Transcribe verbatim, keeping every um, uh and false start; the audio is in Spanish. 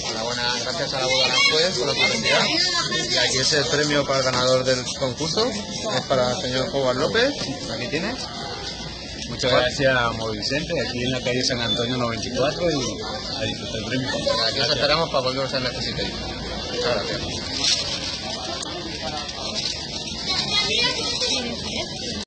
Enhorabuena, gracias a la boda Aranjuez por la publicidad. Y aquí es el premio para el ganador del concurso. Es para el señor Howard López. Aquí tiene. Muchas gracias, Amor Vicente, aquí en la calle San Antonio noventa y cuatro y a disfrutar el premio. Aquí os esperamos para volver a necesitéis. Muchas gracias.